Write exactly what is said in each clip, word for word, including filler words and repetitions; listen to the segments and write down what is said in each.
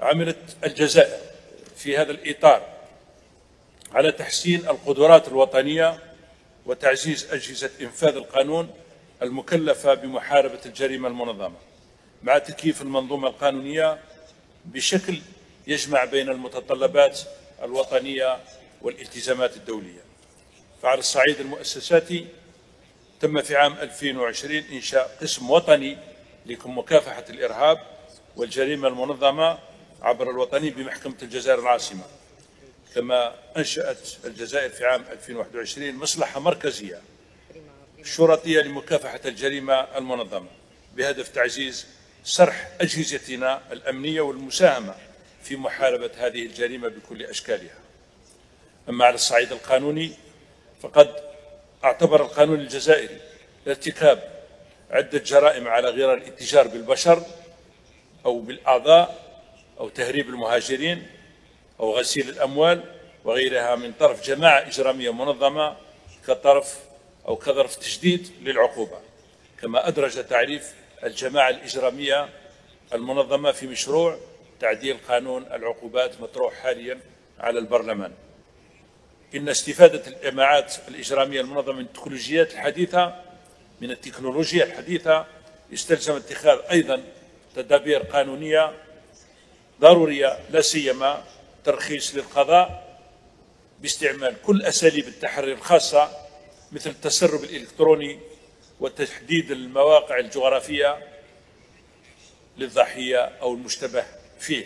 عملت الجزائر في هذا الإطار على تحسين القدرات الوطنية وتعزيز أجهزة إنفاذ القانون المكلفة بمحاربة الجريمة المنظمة، مع تكييف المنظومة القانونية بشكل يجمع بين المتطلبات الوطنية والالتزامات الدولية. فعلى الصعيد المؤسساتي تم في عام ألفين وعشرين إنشاء قسم وطني لمكافحة الإرهاب والجريمة المنظمة عبر الوطني بمحكمة الجزائر العاصمة، كما أنشأت الجزائر في عام ألفين وواحد وعشرين مصلحة مركزية شرطية لمكافحة الجريمة المنظمة بهدف تعزيز سرح أجهزتنا الأمنية والمساهمة في محاربة هذه الجريمة بكل أشكالها. أما على الصعيد القانوني فقد اعتبر القانون الجزائري ارتكاب عدة جرائم على غرار الاتجار بالبشر أو بالأعضاء أو تهريب المهاجرين أو غسيل الأموال وغيرها من طرف جماعة إجرامية منظمة كطرف أو كظرف تشديد للعقوبة، كما أدرج تعريف الجماعة الإجرامية المنظمة في مشروع تعديل قانون العقوبات مطروح حاليا على البرلمان. إن استفادة الجماعات الإجرامية المنظمة من التكنولوجيات الحديثة من التكنولوجيا الحديثة يستلزم اتخاذ أيضا تدابير قانونية ضرورية، لا سيما ترخيص للقضاء باستعمال كل أساليب التحري الخاصة مثل التسرب الإلكتروني وتحديد المواقع الجغرافية للضحية أو المشتبه فيه.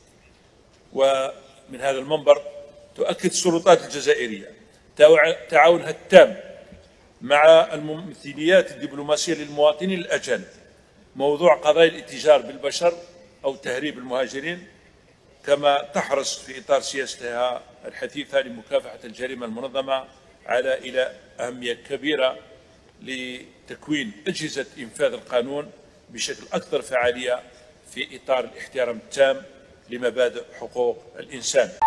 ومن هذا المنبر تؤكد السلطات الجزائرية تعاونها التام مع الممثليات الدبلوماسية للمواطنين الأجانب موضوع قضايا الاتجار بالبشر أو تهريب المهاجرين، كما تحرص في إطار سياستها الحثيثة لمكافحة الجريمة المنظمة على إلى أهمية كبيرة لتكوين أجهزة إنفاذ القانون بشكل أكثر فعالية في إطار الاحترام التام لمبادئ حقوق الإنسان.